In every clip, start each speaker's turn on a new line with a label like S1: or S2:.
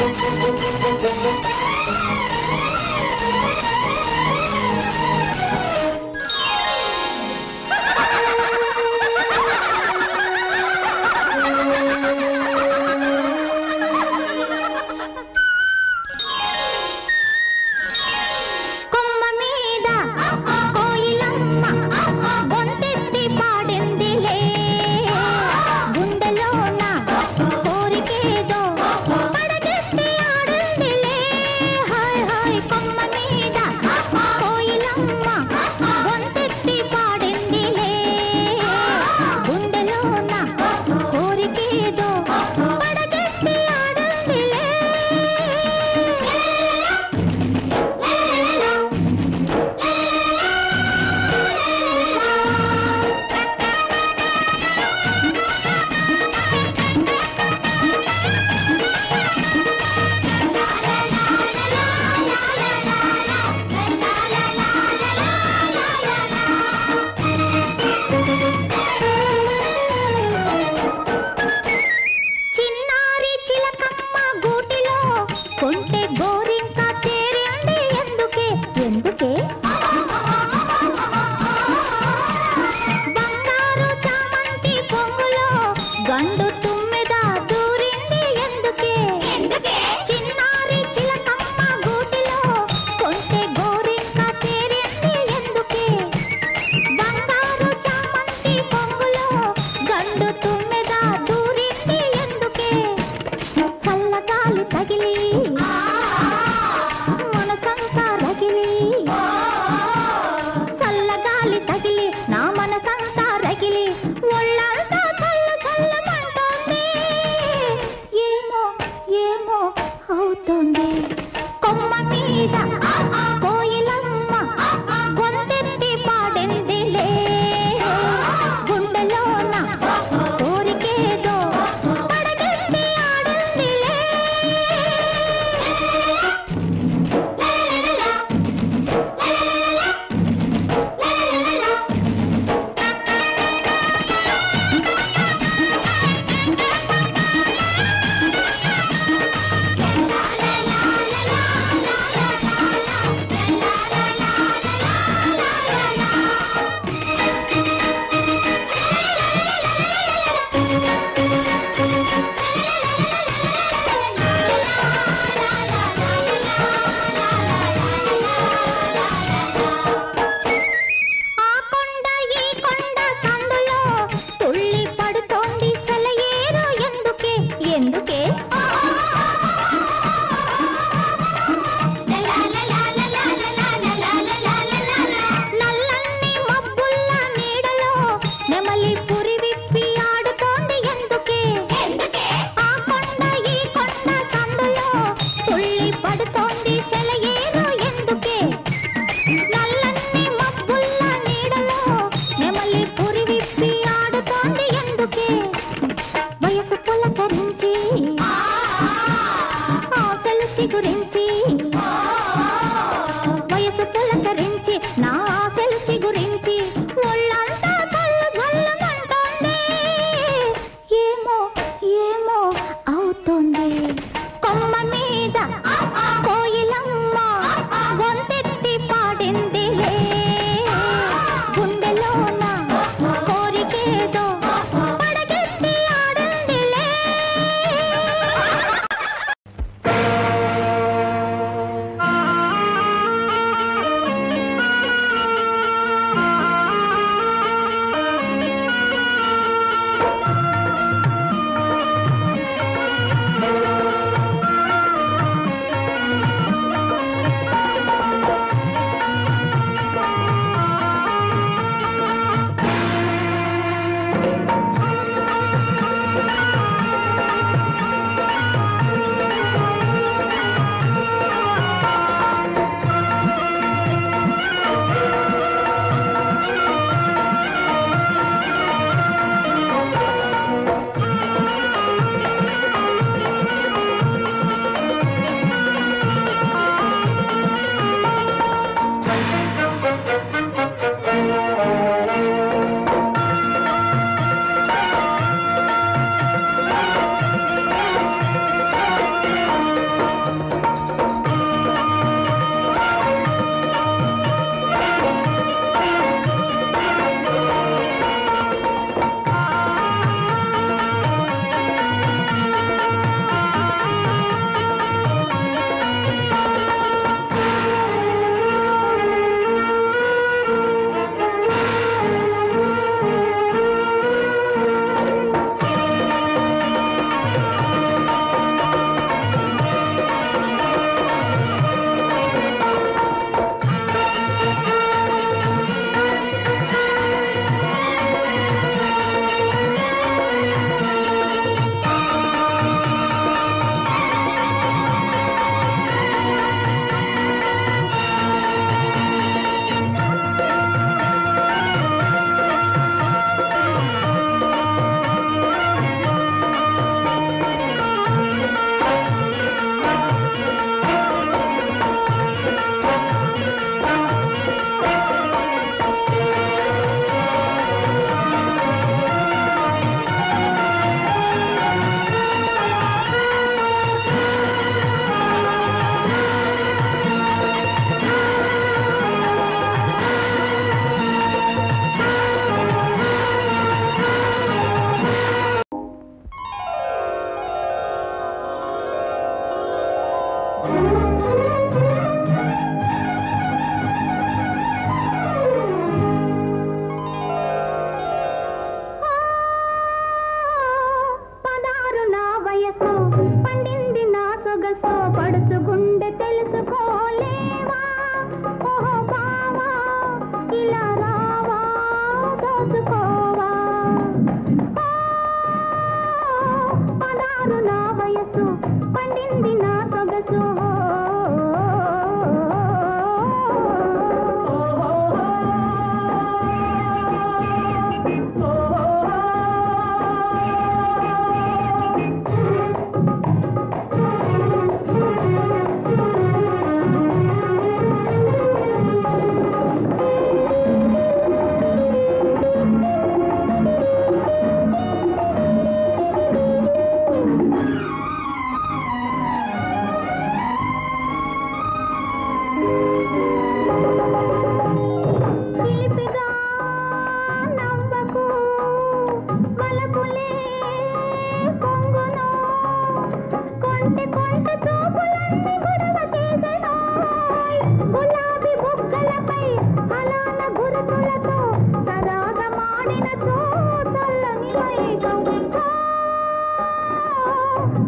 S1: వయసు పులకరించి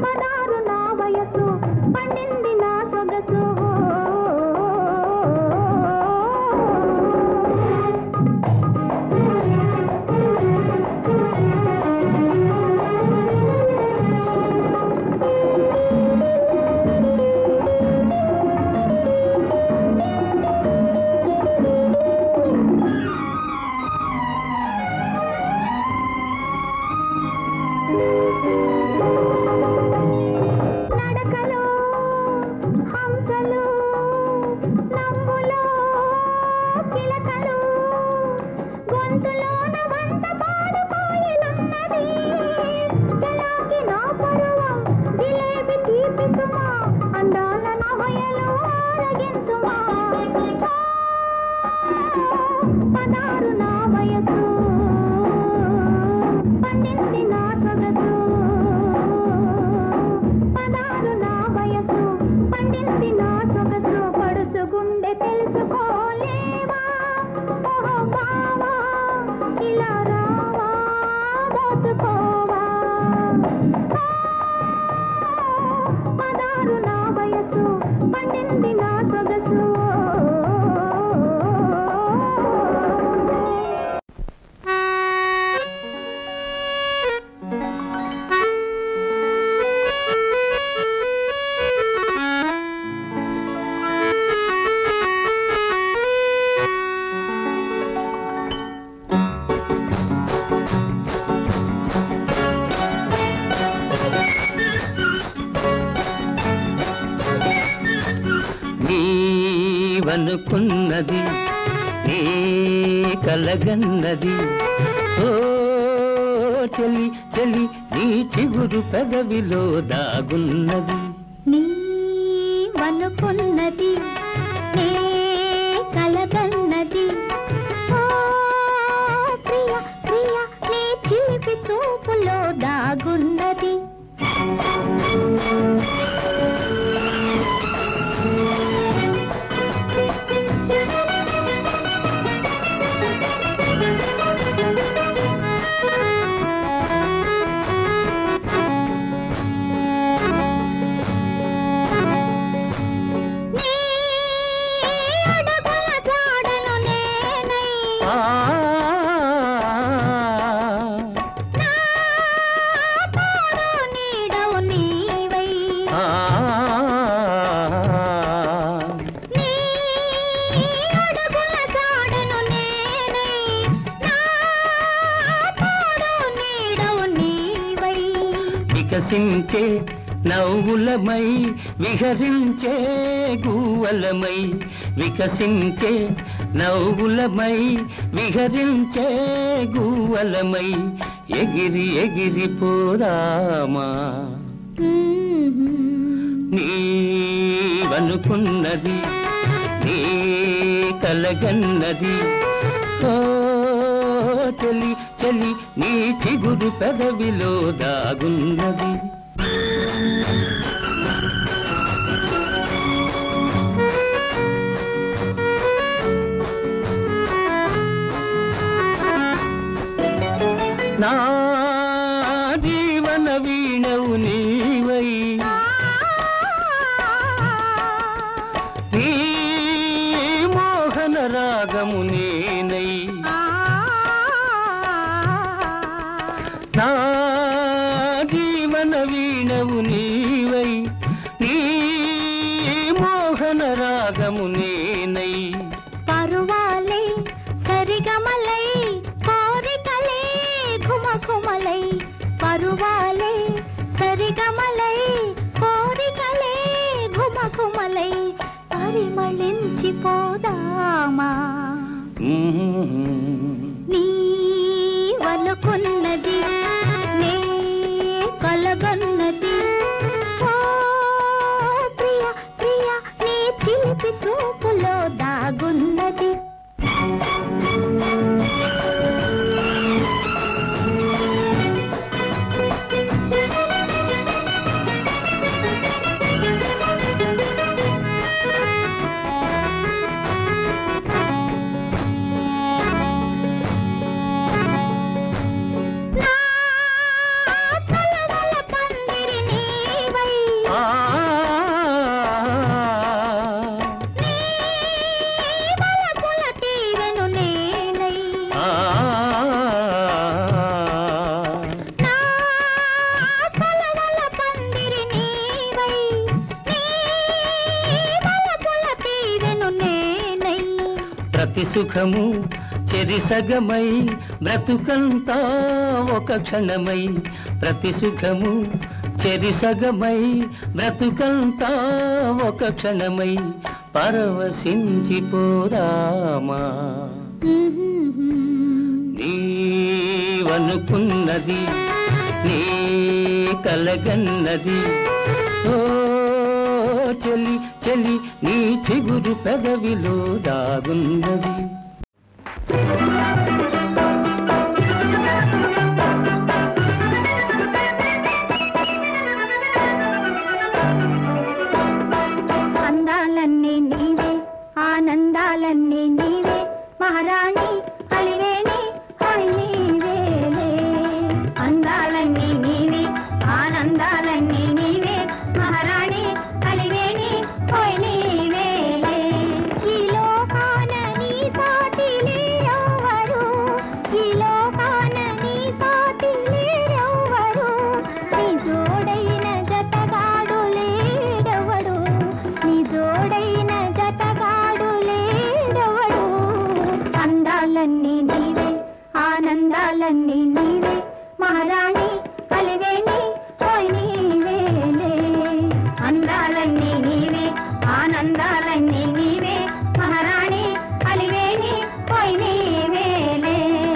S1: పదారు నా వయసు పండింది నా సొగసు
S2: అనుకున్నది నీ కలగన్నది ఓ చలి చలి నీ చిగురు పెదవిలో దాగున్నది
S1: నీ అనుకున్నది నీ కలగన్నది ఓ ప్రియ ప్రియ నీ చిలిపి చూపులో దాగున్నది
S2: వికసించే నవ్వులమై విహరించే గువ్వలమై వికసించే నవ్వులమై విహరించే గువ్వలమై ఎగిరి ఎగిరి పోదామా నీవనుకున్నది నీ కలగన్నది ఓ చలి చలి నీ చిగురు పెదవిలో దాగున్నది నా జీవన వీణవు నీవై నీ మోహన రాగము నేనై నా జీవన వీణవు నీవై నీ మోహన రాగము నేనై
S1: పరువాలే సరిగమలై కోరికలే ఘుమఘుమలై పరువాలే సరిగమలై కోరికలే ఘుమఘుమలై పరిమళించిపోదామా నీవనుకున్నది నే కలగన్నది ఓ ప్రియ ప్రియ నీ చిలిపి చూపులో దాగున్నది
S2: ప్రతి సుఖము చెరిసగమై బ్రతుకంతా ఒక క్షణమై ప్రతి సుఖము చెరిసగమై బ్రతుకంతా ఒక క్షణమై పరవశించిపోరామా నీవనుకున్నది నీ కలగన్నది ఓ చెలి చెలి నీ చిగురు పెదవిలో దాగున్నది
S1: అందాలన్నీ నీవే ఆనందాలన్నీ నీవే మహారాణి అలివేణి హోయ్ నీవేలే అందాలన్నీ నీవే ఆనందాలన్నీ నీవే మహారాణి అలివేణి హోయ్ నీవేలే ఈ లోకాన నీ సాటి లేరెవ్వరు ఈ లోకాన నీ సాటి లేరెవ్వరు నీ జోడైన జతగాడు లేడెవడు నీ జోడైన జతగాడు లేడెవడు అందాలన్నీ నీవే ఆనందాలన్నీ నీవే మహారాణి అలివేణి హోయ్ నీవేలే అందాలన్నీ నీవే ఆనందాలన్నీ నీవే మహారాణి అలివేణి హోయ్ నీవేలే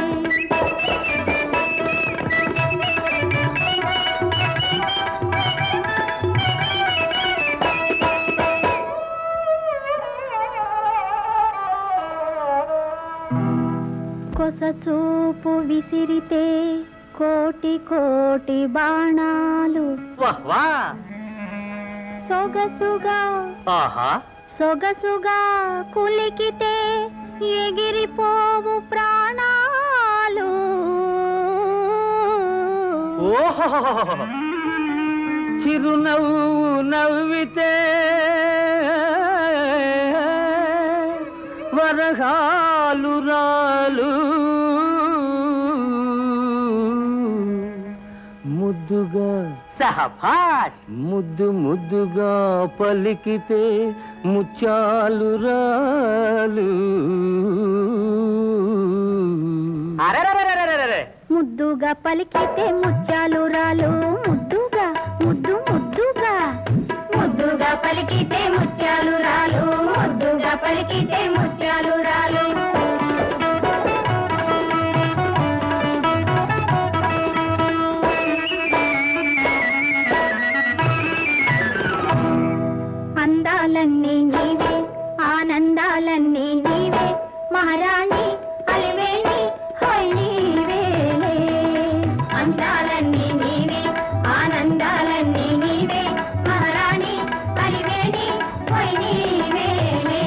S1: కొస చూపు విసిరితే కోటి కోటి బాణాలు
S2: వాహ్ వాహ్
S1: సొగసుగా
S2: ఆహా
S1: సొగసుగా కులికితే ఎగిరిపోవు ప్రాణాలు
S2: ఓహో చిరునవ్వు నవ్వితే వరహాలు రాలు ముద్దుగా
S3: సహబాష్
S2: ముద్దు ముద్దుగా పలికితే ముత్యాలు రాలు
S3: అరెరెరెరెరెరెరె
S1: ముద్దుగా పలికితే ముత్యాలు రాలు ముద్దుగా ముద్దు ముద్దుగా ముద్దుగా పలికితే ముత్యాలు రాలు ముద్దుగా పలికితే ముత్యాలు రాలు అందాలన్నీ నీవే ఆనందాలన్నీ నీవే మహారాణి అలివేణి హోయ్ నీవేలే అందాలన్నీ నీవే ఆనందాలన్నీ నీవే మహారాణి అలివేణి హోయ్ నీవేలే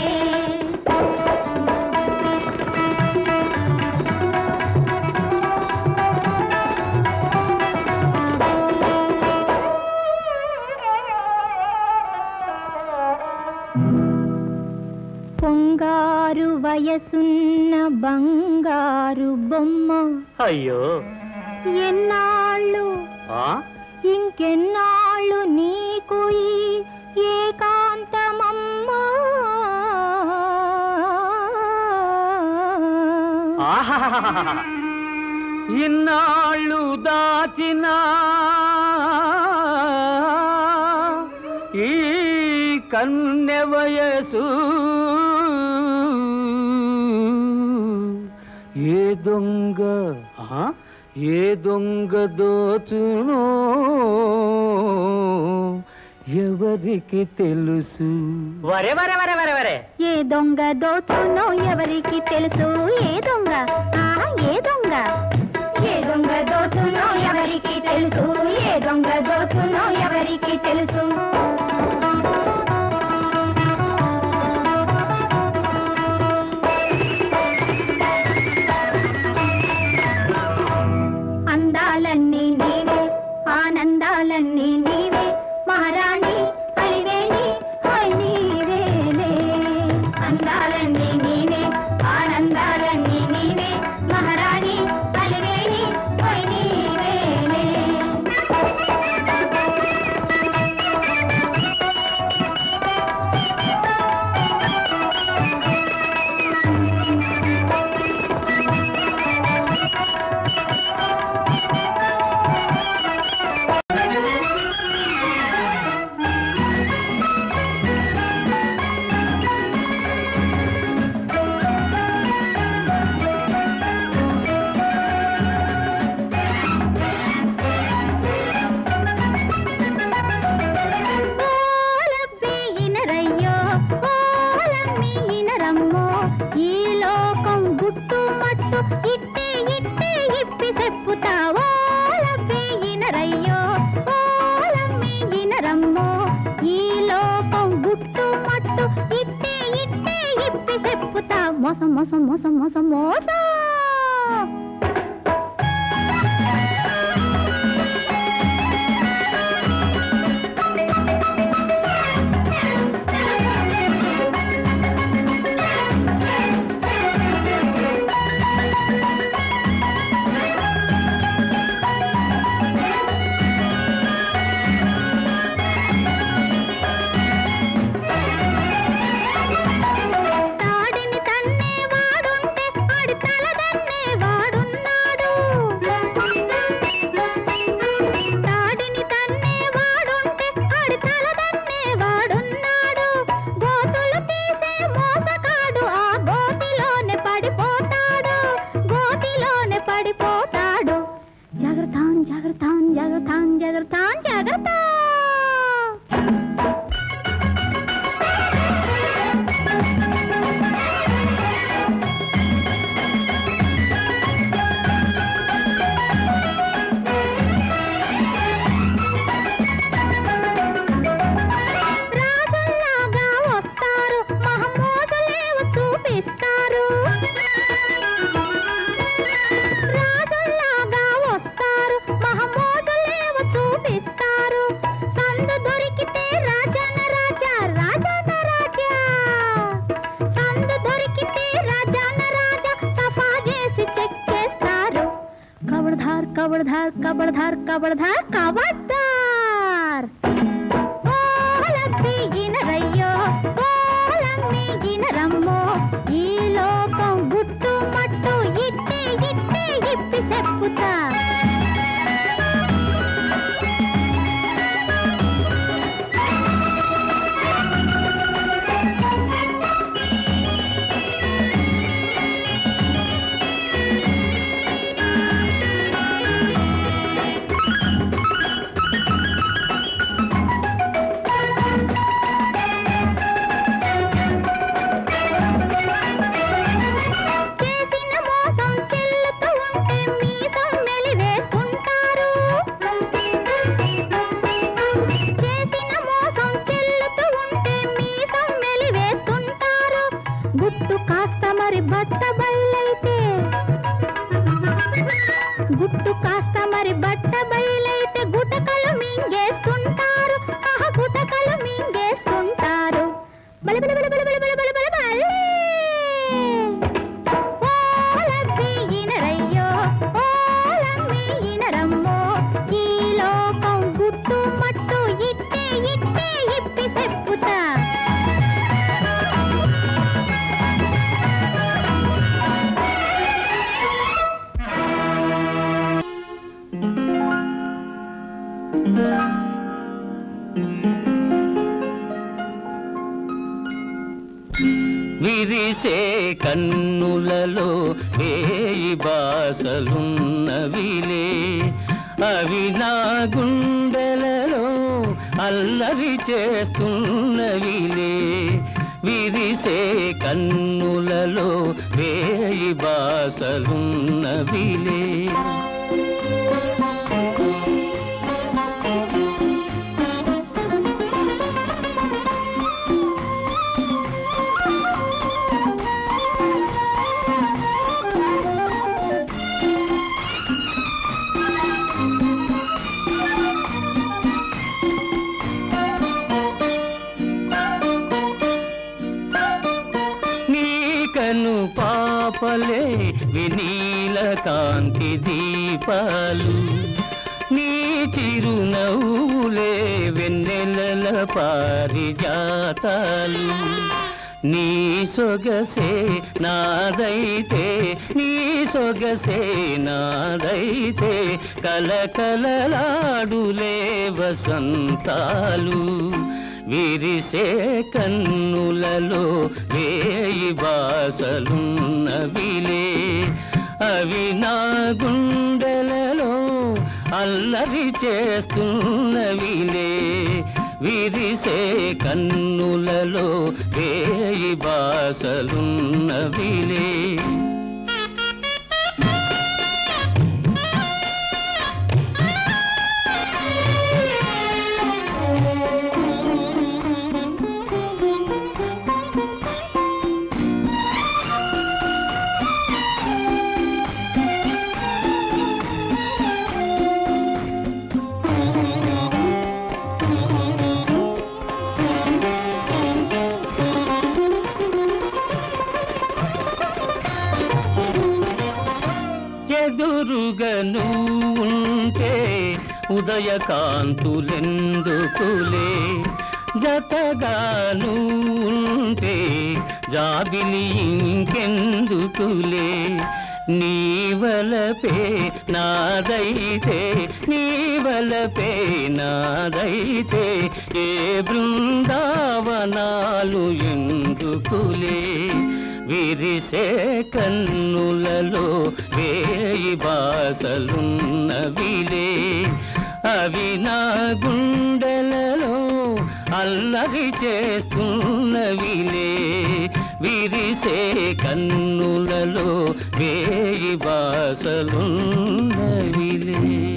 S1: పొంగారు వయసున్న బంగారు బొమ్మ
S3: అయ్యో
S1: ఎన్నాళ్ళు
S3: ఆ
S1: ఇంకెన్నాళ్ళు నీకు ఈ ఏకాంతమమ్మ
S3: ఆహాహాహాహా.
S2: ఇన్నాళ్ళు దాచిన ఈ కన్నె వయసు ఏ దొంగ
S3: ఆ?
S2: ఏ దొంగ దోచునో ఎవరికి తెలుసు
S3: వరే వరే వరే వరే వరే
S1: ఏ దొంగ దోచునో ఎవరికి తెలుసు ఏ దొంగ ఏ దొంగ ఏ దొంగ దోచునో ఎవరికి తెలుసు ఏ దొంగ దోచునో ఎవరికి తెలుసు అందాలన్నీ నీవే ఆనందాలన్నీ నీవే మహారాణి ఈనరమ్మో ఈ లోకం గుట్టు మట్టు ఇట్టే ఇట్టే ఇప్పి చెప్పుతా మోసం మోసం మోసం మోసం మోసం కబడ్దార్ కబడ్దార్ కబడ్దార్ ఓలమ్మి ఈనరయ్యో ఓలమ్మి ఈనరమ్మో ఈ లోకం గుట్టు మట్టు ఇట్టే ఇట్టే ఇప్పి చెప్పుతా గుట్టు కాస్త మరి బట్ట బయలైతే గుటకలు మింగేస్తుంటారు గుటకలు మింగేస్తుంటారు బలి బలి బలి బలి బలి బలి బలి బలి బలి ఓలమ్మి ఈనరయ్యో ఓలమ్మి ఈనరమ్మో ఈ లోకం గుట్టు మట్టు ఇట్టే ఇట్టే ఇప్పి చెప్పుతా
S2: విరిసే కన్నులలో వేయి బాసలున్నవిలే అవి నా గుండెలలో అల్లరి చేస్తున్నవిలే విరిసే కన్నులలో వేయి బాసలున్నవిలే కను పాపలే వినీల కాంతి దీపాలు నీ చిరునవ్వులే వెన్నెలల పారిజాతాలు నీ సొగసే నాదైతే నీ సొగసే నాదైతే కలకలలాడులే వసంతాలు విరిసే కన్నులలో వేయి బాసలున్నవిలే అవి నా గుండెలలో అల్లరి చేస్తున్నవిలే విరిసే కన్నులలో వేయి బాసలున్నవిలే ఎదురుగను ఉంటే ఉదయకాంతులెందుకులే జతగాను ఉంటే జాబిలి ఇంకెందుకులే నీవలపే నాదైతే నీవలపే నాదైతే ఏ బృందావనాలు ఎందుకులే విరిసే కన్నులలో వేయి బాసలున్నవిలే అవి నా గుండెలలో అల్లరి చేస్తున్నవిలే విరిసే కన్నులలో వేయి బాసలున్నవిలే